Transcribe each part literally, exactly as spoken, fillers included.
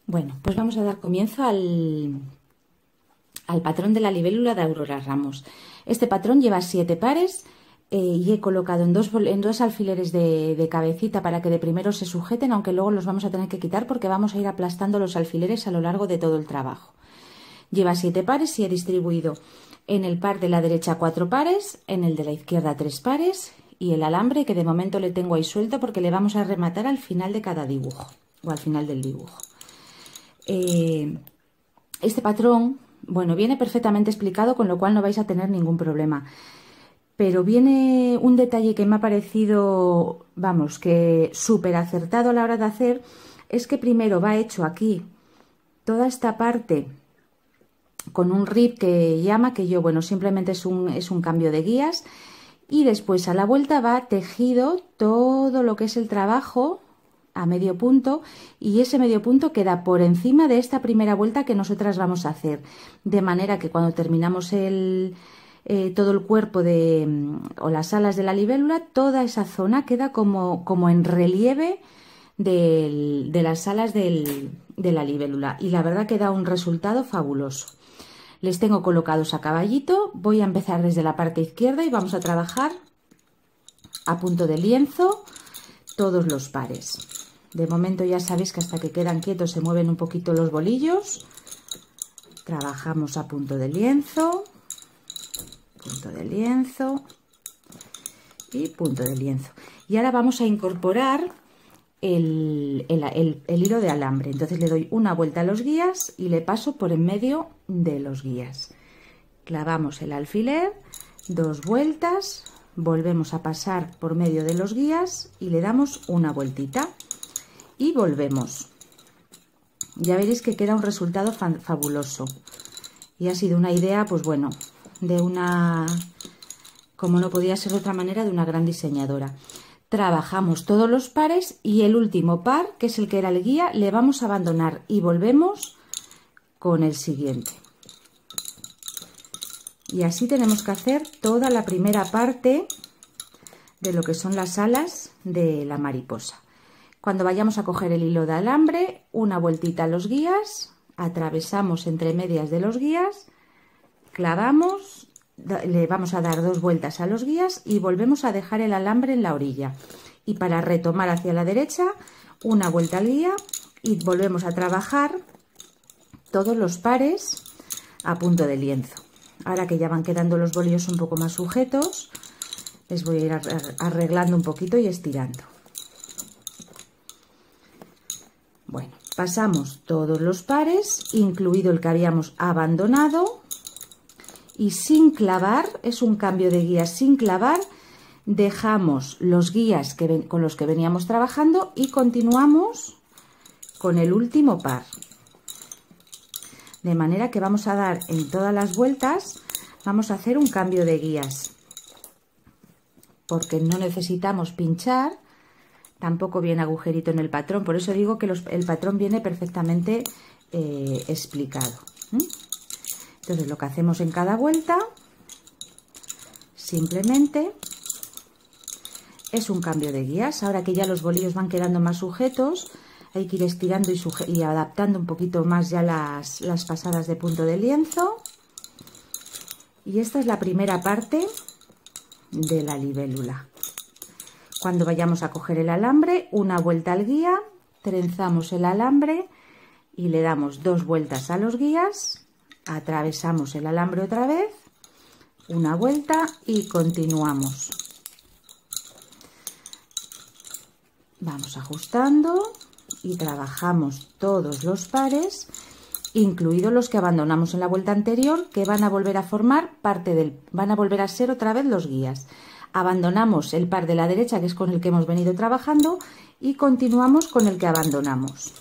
Bueno, pues vamos a dar comienzo al, al patrón de la libélula de Aurora Ramos. Este patrón lleva siete pares eh, y he colocado en dos, en dos alfileres de, de cabecita para que de primero se sujeten, aunque luego los vamos a tener que quitar porque vamos a ir aplastando los alfileres a lo largo de todo el trabajo. Lleva siete pares y he distribuido en el par de la derecha cuatro pares, en el de la izquierda tres pares y el alambre que de momento le tengo ahí suelto porque le vamos a rematar al final de cada dibujo o al final del dibujo. Eh, este patrón, bueno, viene perfectamente explicado, con lo cual no vais a tener ningún problema. Pero viene un detalle que me ha parecido, vamos, que súper acertado a la hora de hacer, es que primero va hecho aquí toda esta parte con un rib que llama, que yo, bueno, simplemente es un, es un cambio de guías, y después a la vuelta va tejido todo lo que es el trabajo a medio punto, y ese medio punto queda por encima de esta primera vuelta que nosotras vamos a hacer, de manera que cuando terminamos el, eh, todo el cuerpo de, o las alas de la libélula, toda esa zona queda como, como en relieve del, de las alas del, de la libélula, y la verdad que da un resultado fabuloso. Les tengo colocados a caballito. Voy a empezar desde la parte izquierda y vamos a trabajar a punto de lienzo todos los pares. De momento ya sabéis que hasta que quedan quietos se mueven un poquito los bolillos. Trabajamos a punto de lienzo, punto de lienzo y punto de lienzo. Y ahora vamos a incorporar el, el, el, el hilo de alambre. Entonces le doy una vuelta a los guías y le paso por en medio de los guías. Clavamos el alfiler, dos vueltas, volvemos a pasar por medio de los guías y le damos una vueltita. Y volvemos. Ya veréis que queda un resultado fabuloso. Y ha sido una idea, pues bueno, de una, como no podía ser de otra manera, de una gran diseñadora. Trabajamos todos los pares y el último par, que es el que era el guía, le vamos a abandonar y volvemos con el siguiente. Y así tenemos que hacer toda la primera parte de lo que son las alas de la mariposa. Cuando vayamos a coger el hilo de alambre, una vueltita a los guías, atravesamos entre medias de los guías, clavamos, le vamos a dar dos vueltas a los guías y volvemos a dejar el alambre en la orilla. Y para retomar hacia la derecha, una vuelta al guía y volvemos a trabajar todos los pares a punto de lienzo. Ahora que ya van quedando los bolillos un poco más sujetos, les voy a ir arreglando un poquito y estirando. Bueno, pasamos todos los pares, incluido el que habíamos abandonado, y sin clavar, es un cambio de guías sin clavar, dejamos los guías que ven, con los que veníamos trabajando y continuamos con el último par. De manera que vamos a dar en todas las vueltas, vamos a hacer un cambio de guías, porque no necesitamos pinchar. Tampoco viene agujerito en el patrón, por eso digo que los, el patrón viene perfectamente eh, explicado. ¿Mm? Entonces lo que hacemos en cada vuelta simplemente es un cambio de guías. Ahora que ya los bolillos van quedando más sujetos, hay que ir estirando y, y adaptando un poquito más ya las, las pasadas de punto de lienzo. Y esta es la primera parte de la libélula. Cuando vayamos a coger el alambre, una vuelta al guía, trenzamos el alambre y le damos dos vueltas a los guías, atravesamos el alambre otra vez, una vuelta y continuamos. Vamos ajustando y trabajamos todos los pares, incluidos los que abandonamos en la vuelta anterior, que van a volver a formar parte del, van a volver a ser otra vez los guías. Abandonamos el par de la derecha, que es con el que hemos venido trabajando, y continuamos con el que abandonamos.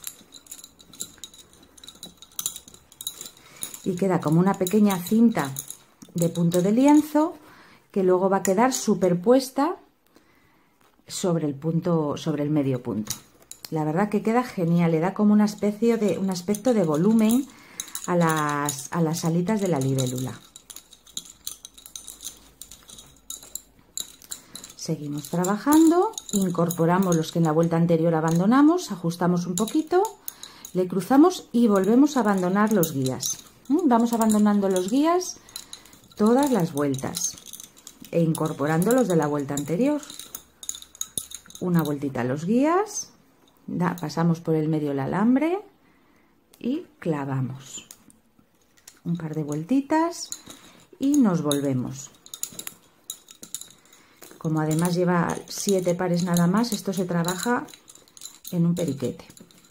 Y queda como una pequeña cinta de punto de lienzo que luego va a quedar superpuesta sobre el punto, sobre el medio punto. La verdad que queda genial, le da como una especie de un aspecto de volumen a las, a las alitas de la libélula. Seguimos trabajando, incorporamos los que en la vuelta anterior abandonamos, ajustamos un poquito, Le cruzamos y volvemos a abandonar los guías. Vamos abandonando los guías todas las vueltas e incorporando los de la vuelta anterior. Una vueltita a los guías, da, pasamos por el medio el alambre y clavamos. Un par de vueltitas y nos volvemos. Como además lleva siete pares nada más, esto se trabaja en un periquete.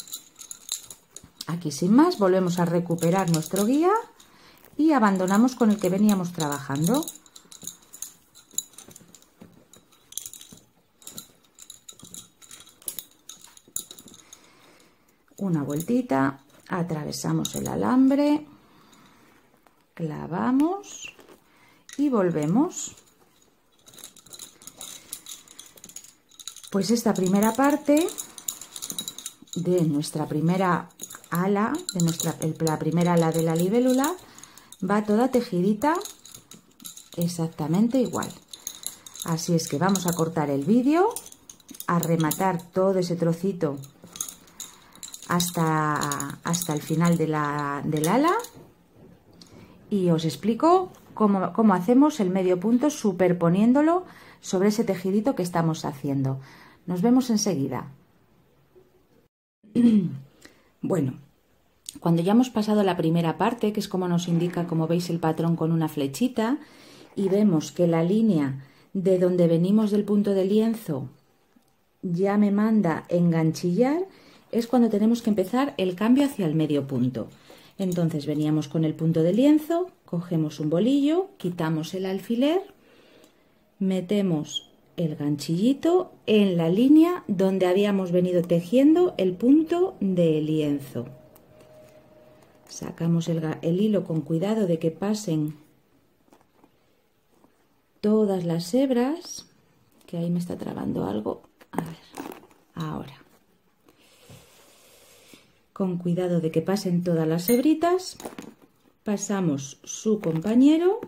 Aquí sin más volvemos a recuperar nuestro guía y abandonamos con el que veníamos trabajando. Una vueltita, atravesamos el alambre, clavamos y volvemos. Pues esta primera parte de nuestra primera ala, de nuestra, la primera ala de la libélula, va toda tejidita exactamente igual. Así es que vamos a cortar el vídeo, a rematar todo ese trocito hasta, hasta el final de la, del ala y os explico cómo, cómo hacemos el medio punto superponiéndolo sobre ese tejidito que estamos haciendo. Nos vemos enseguida. Bueno, cuando ya hemos pasado la primera parte, que es como nos indica, como veis, el patrón con una flechita, y vemos que la línea de donde venimos del punto de lienzo ya me manda enganchillar, es cuando tenemos que empezar el cambio hacia el medio punto. Entonces veníamos con el punto de lienzo, cogemos un bolillo, quitamos el alfiler, metemos el ganchillito en la línea donde habíamos venido tejiendo el punto de lienzo. Sacamos el, el hilo con cuidado de que pasen todas las hebras, que ahí me está trabando algo. A ver, ahora. Con cuidado de que pasen todas las hebritas, pasamos su compañero.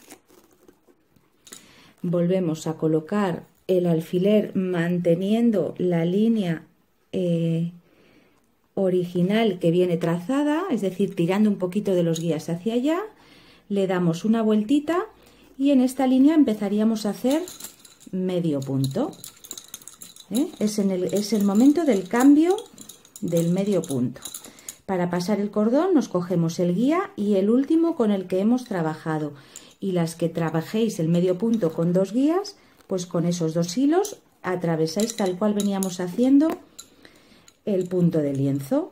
Volvemos a colocar el alfiler manteniendo la línea eh, original que viene trazada, es decir, tirando un poquito de los guías hacia allá, le damos una vueltita y en esta línea empezaríamos a hacer medio punto. ¿Eh? Es, en el, es el momento del cambio del medio punto. Para pasar el cordón nos cogemos el guía y el último con el que hemos trabajado. Y las que trabajéis el medio punto con dos guías, pues con esos dos hilos atravesáis tal cual veníamos haciendo el punto de lienzo.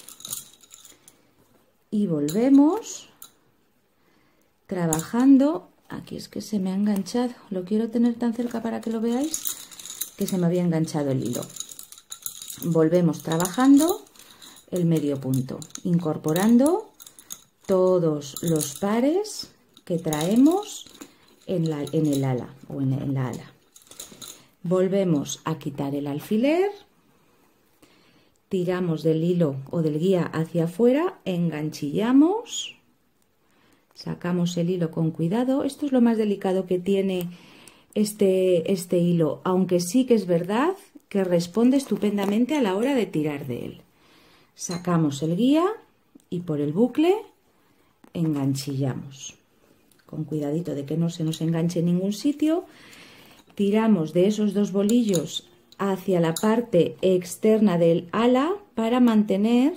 Y volvemos trabajando. Aquí es que se me ha enganchado, lo quiero tener tan cerca para que lo veáis, que se me había enganchado el hilo. Volvemos trabajando el medio punto, incorporando todos los pares que traemos en, la, en el ala o en, en la ala. Volvemos a quitar el alfiler, tiramos del hilo o del guía hacia afuera, enganchillamos, sacamos el hilo con cuidado. Esto es lo más delicado que tiene este, este hilo, aunque sí que es verdad que responde estupendamente a la hora de tirar de él. Sacamos el guía y por el bucle enganchillamos. Con cuidadito de que no se nos enganche en ningún sitio, tiramos de esos dos bolillos hacia la parte externa del ala para mantener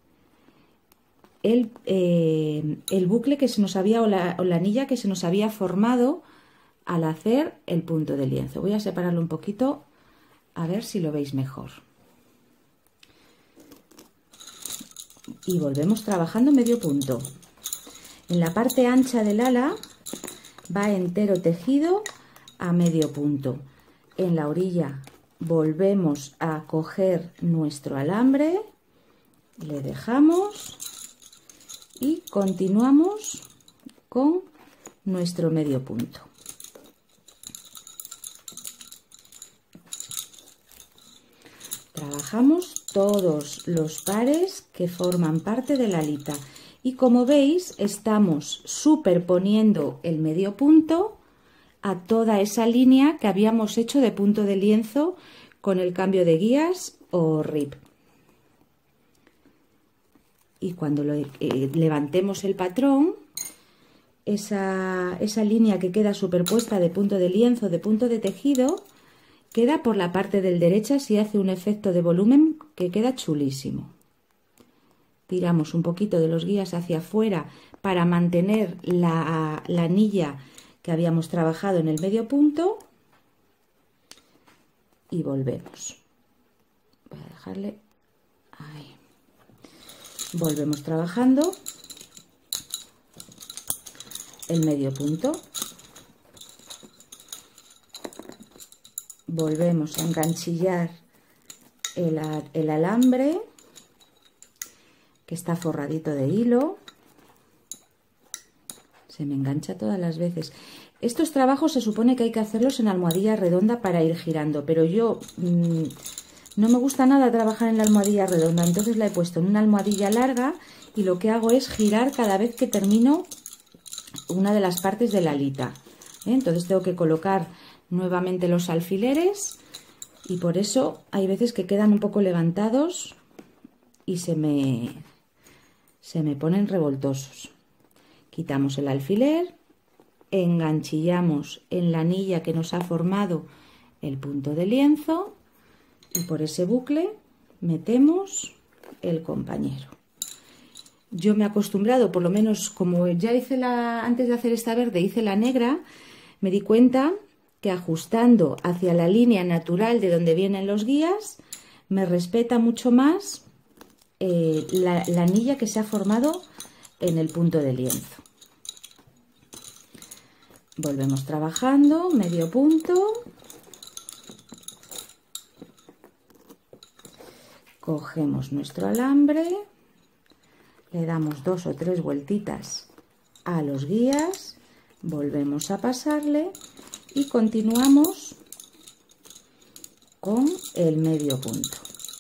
el, eh, el bucle que se nos había o la, o la anilla que se nos había formado al hacer el punto de lienzo. Voy a separarlo un poquito a ver si lo veis mejor. Y volvemos trabajando medio punto. En la parte ancha del ala va entero tejido a medio punto. En la orilla volvemos a coger nuestro alambre, le dejamos y continuamos con nuestro medio punto. Trabajamos todos los pares que forman parte de la alita. Y como veis, estamos superponiendo el medio punto a toda esa línea que habíamos hecho de punto de lienzo con el cambio de guías o rip. y cuando lo, eh, levantemos el patrón, esa, esa línea que queda superpuesta de punto de lienzo, de punto de tejido, queda por la parte del derecha, si hace un efecto de volumen que queda chulísimo. Tiramos un poquito de los guías hacia afuera para mantener la, la anilla que habíamos trabajado en el medio punto y volvemos. Voy a dejarle ahí. Volvemos trabajando el medio punto. Volvemos a enganchillar el, el alambre que está forradito de hilo. Se me engancha todas las veces. Estos trabajos se supone que hay que hacerlos en almohadilla redonda para ir girando, pero yo mmm, no me gusta nada trabajar en la almohadilla redonda, entonces la he puesto en una almohadilla larga y lo que hago es girar cada vez que termino una de las partes de la alita. ¿Eh? Entonces tengo que colocar nuevamente los alfileres y por eso hay veces que quedan un poco levantados y se me, se me ponen revoltosos. Quitamos el alfiler, enganchillamos en la anilla que nos ha formado el punto de lienzo y por ese bucle metemos el compañero. Yo me he acostumbrado, por lo menos como ya hice la, antes de hacer esta verde, hice la negra, me di cuenta que ajustando hacia la línea natural de donde vienen los guías, me respeta mucho más eh, la, la anilla que se ha formado en el punto de lienzo. Volvemos trabajando, medio punto. Cogemos nuestro alambre, le damos dos o tres vueltitas a los guías, volvemos a pasarle y continuamos con el medio punto.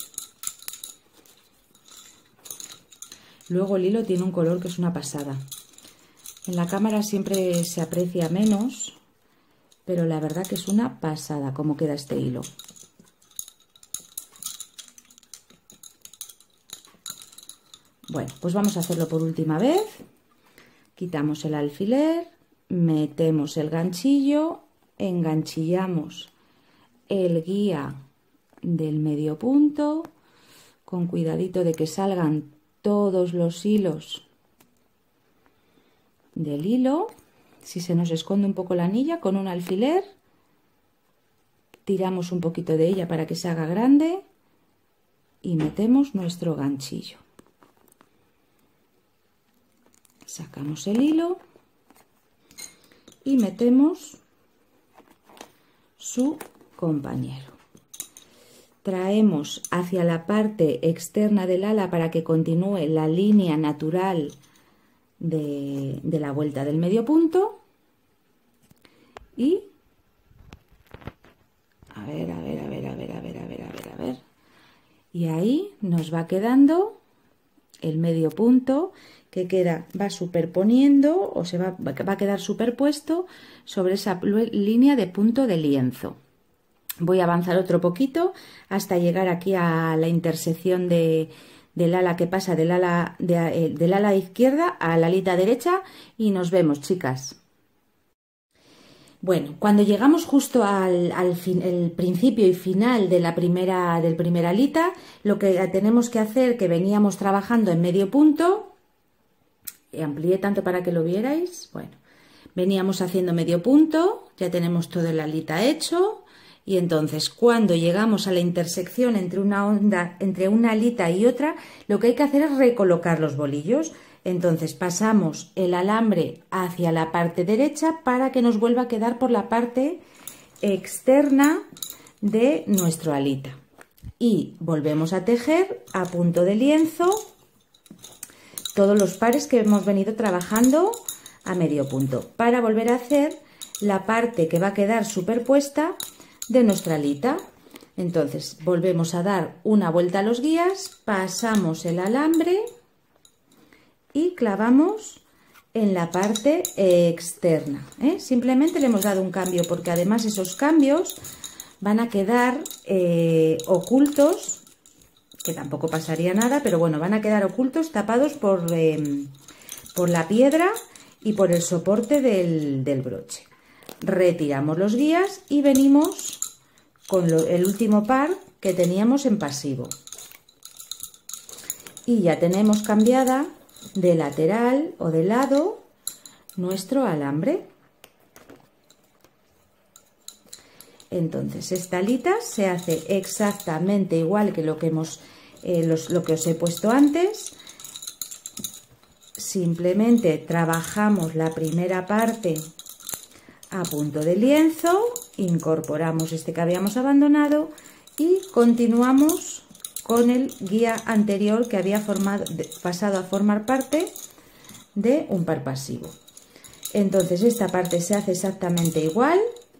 Luego el hilo tiene un color que es una pasada. En la cámara siempre se aprecia menos, pero la verdad que es una pasada cómo queda este hilo. Bueno, pues vamos a hacerlo por última vez. Quitamos el alfiler, metemos el ganchillo, enganchillamos el guía del medio punto, con cuidadito de que salgan todos los hilos del hilo. Si se nos esconde un poco la anilla, con un alfiler tiramos un poquito de ella para que se haga grande y metemos nuestro ganchillo. Sacamos el hilo y metemos su compañero. Traemos hacia la parte externa del ala para que continúe la línea natural de, de la vuelta del medio punto y a ver, a ver, a ver, a ver, a ver, a ver, a ver, a ver. Y ahí nos va quedando el medio punto que queda, va superponiendo o se va, va a quedar superpuesto sobre esa línea de punto de lienzo. Voy a avanzar otro poquito hasta llegar aquí a la intersección de, del ala que pasa del ala, de, del ala izquierda a la alita derecha y nos vemos, chicas. Bueno, cuando llegamos justo al, al fin, el principio y final de la primera, del primer alita, lo que tenemos que hacer, que veníamos trabajando en medio punto, amplié tanto para que lo vierais, bueno, veníamos haciendo medio punto, ya tenemos todo el alita hecho y entonces cuando llegamos a la intersección entre una onda, entre una alita y otra, lo que hay que hacer es recolocar los bolillos. Entonces pasamos el alambre hacia la parte derecha para que nos vuelva a quedar por la parte externa de nuestro alita. Y volvemos a tejer a punto de lienzo todos los pares que hemos venido trabajando a medio punto para volver a hacer la parte que va a quedar superpuesta de nuestra alita. Entonces volvemos a dar una vuelta a los guías, pasamos el alambre y clavamos en la parte externa, ¿eh? Simplemente le hemos dado un cambio porque además esos cambios van a quedar eh, ocultos que tampoco pasaría nada, pero bueno, van a quedar ocultos, tapados por, eh, por la piedra y por el soporte del, del broche. Retiramos los guías y venimos con lo, el último par que teníamos en pasivo. Y ya tenemos cambiada de lateral o de lado nuestro alambre. Entonces esta alita se hace exactamente igual que lo que hemos eh, los, lo que os he puesto antes. Simplemente trabajamos la primera parte a punto de lienzo, incorporamos este que habíamos abandonado y continuamos con el guía anterior que había formado, pasado a formar parte de un par pasivo. Entonces esta parte se hace exactamente igual.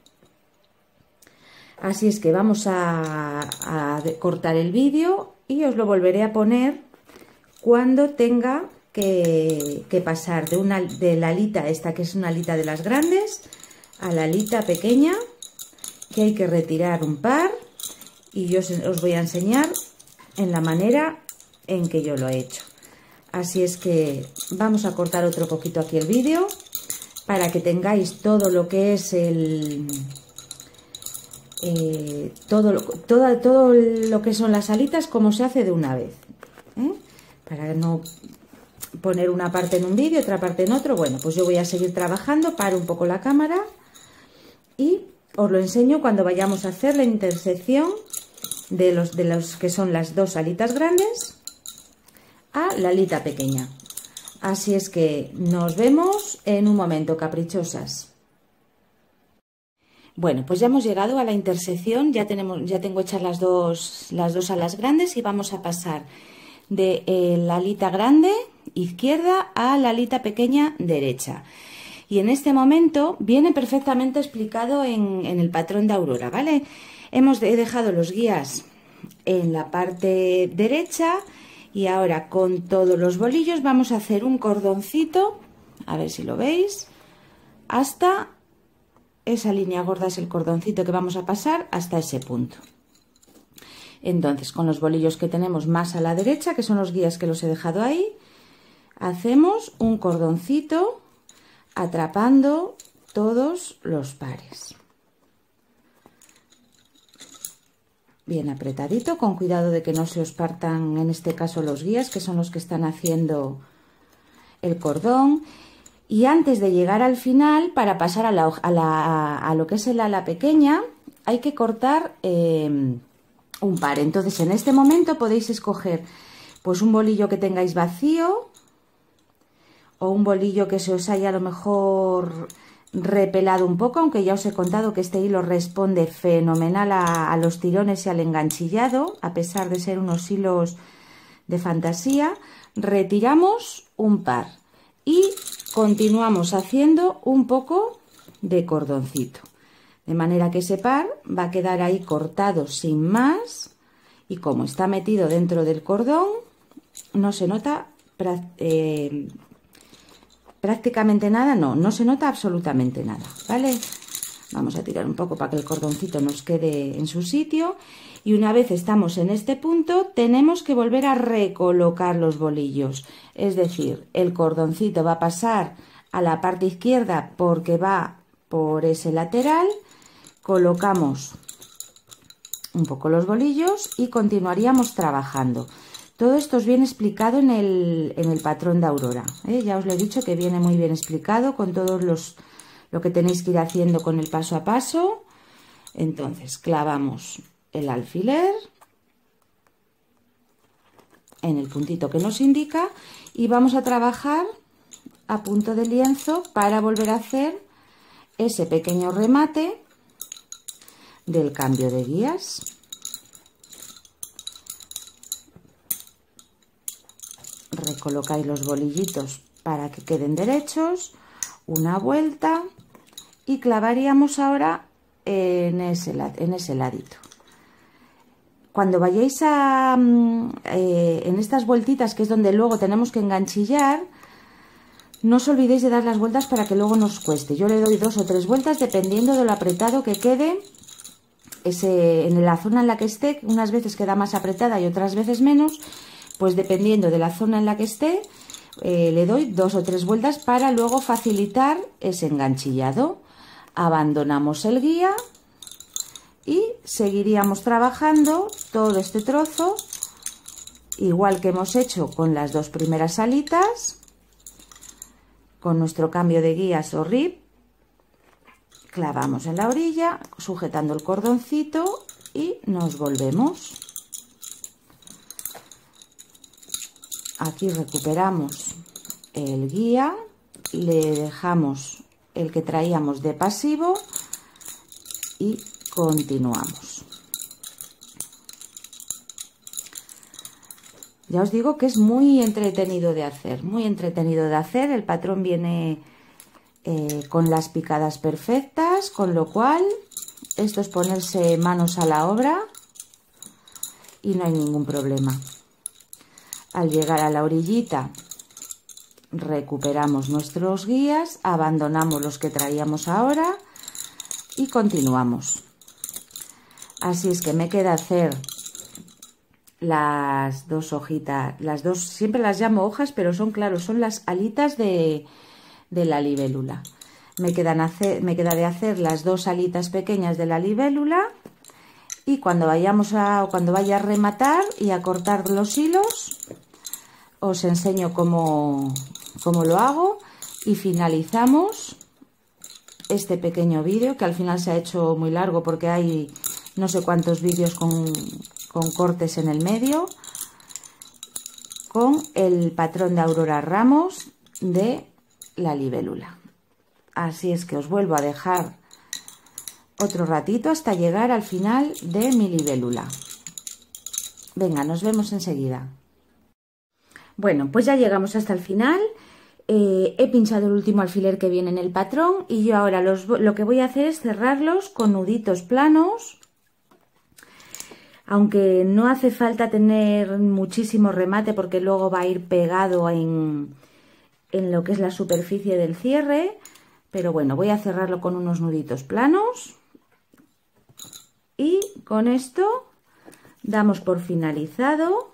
Así es que vamos a, a cortar el vídeo y os lo volveré a poner cuando tenga que, que pasar de, una, de la alita, esta que es una alita de las grandes, a la alita pequeña, que hay que retirar un par, y yo os, os voy a enseñar en la manera en que yo lo he hecho. Así es que vamos a cortar otro poquito aquí el vídeo para que tengáis todo lo que es el eh, todo, todo, todo lo que son las alitas, como se hace de una vez, ¿eh? Para no poner una parte en un vídeo, otra parte en otro. Bueno, pues yo voy a seguir trabajando, paro un poco la cámara y os lo enseño cuando vayamos a hacer la intersección de los, de los que son las dos alitas grandes a la alita pequeña. Así es que nos vemos en un momento, caprichosas. Bueno, pues ya hemos llegado a la intersección, ya tenemos, ya tengo hechas las dos, las dos alas grandes y vamos a pasar de eh, la alita grande izquierda a la alita pequeña derecha. Y en este momento viene perfectamente explicado en, en el patrón de Aurora, ¿vale? Hemos de, he dejado los guías en la parte derecha y ahora con todos los bolillos vamos a hacer un cordoncito, a ver si lo veis, hasta esa línea gorda, es el cordoncito que vamos a pasar hasta ese punto. Entonces, con los bolillos que tenemos más a la derecha, que son los guías que los he dejado ahí, hacemos un cordoncito atrapando todos los pares. Bien apretadito, con cuidado de que no se os partan en este caso los guías, que son los que están haciendo el cordón. Y antes de llegar al final, para pasar a, la, a, la, a lo que es el ala pequeña, hay que cortar eh, un par. Entonces en este momento podéis escoger pues un bolillo que tengáis vacío o un bolillo que se os haya a lo mejor repelado un poco, aunque ya os he contado que este hilo responde fenomenal a, a los tirones y al enganchillado, a pesar de ser unos hilos de fantasía. Retiramos un par y continuamos haciendo un poco de cordoncito, de manera que ese par va a quedar ahí cortado sin más, y como está metido dentro del cordón no se nota eh, prácticamente nada, no, no se nota absolutamente nada, ¿vale? Vamos a tirar un poco para que el cordoncito nos quede en su sitio, y una vez estamos en este punto tenemos que volver a recolocar los bolillos, es decir, el cordoncito va a pasar a la parte izquierda porque va por ese lateral, colocamos un poco los bolillos y continuaríamos trabajando. Todo esto os viene explicado en el, en el patrón de Aurora, ¿eh? Ya os lo he dicho que viene muy bien explicado con todos los lo que tenéis que ir haciendo con el paso a paso. Entonces clavamos el alfiler en el puntito que nos indica y vamos a trabajar a punto de lienzo para volver a hacer ese pequeño remate del cambio de guías. Recolocáis los bolillitos para que queden derechos, una vuelta y clavaríamos ahora en ese, en ese ladito. Cuando vayáis a eh, en estas vueltitas, que es donde luego tenemos que enganchillar, no os olvidéis de dar las vueltas para que luego nos cueste. Yo le doy dos o tres vueltas dependiendo de lo apretado que quede ese, en la zona en la que esté, unas veces queda más apretada y otras veces menos, pues dependiendo de la zona en la que esté, eh, le doy dos o tres vueltas para luego facilitar ese enganchillado. Abandonamos el guía y seguiríamos trabajando todo este trozo, igual que hemos hecho con las dos primeras alitas, con nuestro cambio de guías o rib. Clavamos en la orilla, sujetando el cordoncito y nos volvemos. Aquí recuperamos el guía, le dejamos el que traíamos de pasivo y continuamos. Ya os digo que es muy entretenido de hacer, muy entretenido de hacer. El patrón viene eh, con las picadas perfectas, con lo cual esto es ponerse manos a la obra y no hay ningún problema. Al llegar a la orillita recuperamos nuestros guías, abandonamos los que traíamos ahora y continuamos. Así es que me queda hacer las dos hojitas, las dos, siempre las llamo hojas, pero son, claro, son las alitas de, de la libélula. Me quedan hacer, me queda de hacer las dos alitas pequeñas de la libélula, y cuando vayamos a, cuando vaya a rematar y a cortar los hilos, os enseño cómo, cómo lo hago y finalizamos este pequeño vídeo, que al final se ha hecho muy largo porque hay no sé cuántos vídeos con, con cortes en el medio, con el patrón de Aurora Ramos de la libélula. Así es que os vuelvo a dejar otro ratito hasta llegar al final de mi libélula. Venga, nos vemos enseguida. Bueno, pues ya llegamos hasta el final. Eh, he pinchado el último alfiler que viene en el patrón y yo ahora los, lo que voy a hacer es cerrarlos con nuditos planos. Aunque no hace falta tener muchísimo remate porque luego va a ir pegado en, en lo que es la superficie del cierre. Pero bueno, voy a cerrarlo con unos nuditos planos. Y con esto damos por finalizado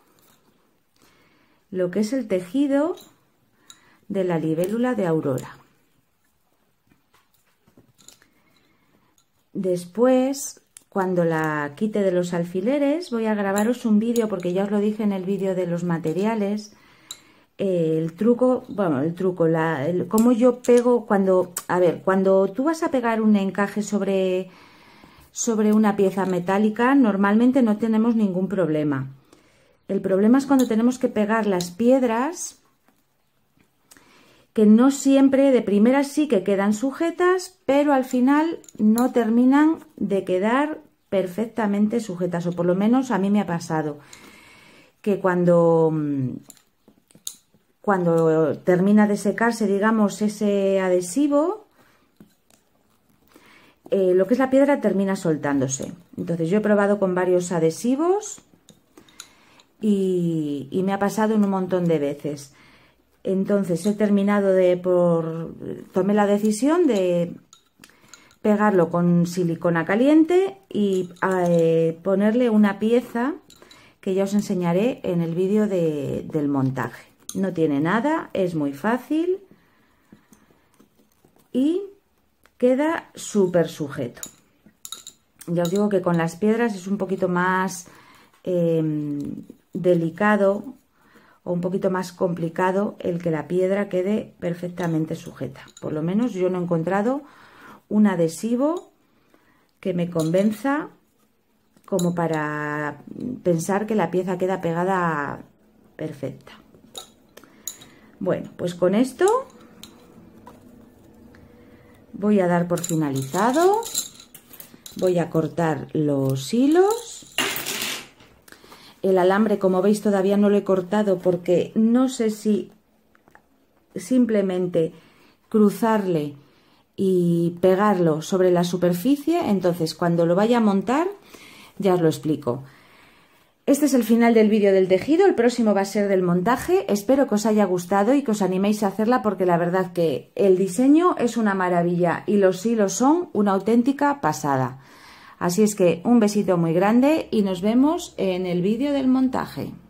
lo que es el tejido de la libélula de Aurora. Después, cuando la quite de los alfileres, voy a grabaros un vídeo, porque ya os lo dije en el vídeo de los materiales, eh, el truco, bueno, el truco, la, el, cómo yo pego cuando, a ver, cuando tú vas a pegar un encaje sobre, sobre una pieza metálica, normalmente no tenemos ningún problema. El problema es cuando tenemos que pegar las piedras, que no siempre, de primeras sí que quedan sujetas, pero al final no terminan de quedar perfectamente sujetas, o por lo menos a mí me ha pasado que cuando, cuando termina de secarse, digamos, ese adhesivo, eh, lo que es la piedra termina soltándose. Entonces yo he probado con varios adhesivos y, y me ha pasado en un montón de veces. Entonces he terminado de por tomé la decisión de pegarlo con silicona caliente y eh, ponerle una pieza que ya os enseñaré en el vídeo de, del montaje. No tiene nada, es muy fácil y queda súper sujeto. Ya os digo que con las piedras es un poquito más eh, delicado o un poquito más complicado el que la piedra quede perfectamente sujeta. Por lo menos yo no he encontrado un adhesivo que me convenza como para pensar que la pieza queda pegada perfecta. Bueno, pues con esto voy a dar por finalizado. Voy a cortar los hilos. El alambre, como veis, todavía no lo he cortado porque no sé si simplemente cruzarle y pegarlo sobre la superficie. Entonces, cuando lo vaya a montar, ya os lo explico. Este es el final del vídeo del tejido. El próximo va a ser del montaje. Espero que os haya gustado y que os animéis a hacerla, porque la verdad que el diseño es una maravilla y los hilos son una auténtica pasada. Así es que un besito muy grande y nos vemos en el vídeo del montaje.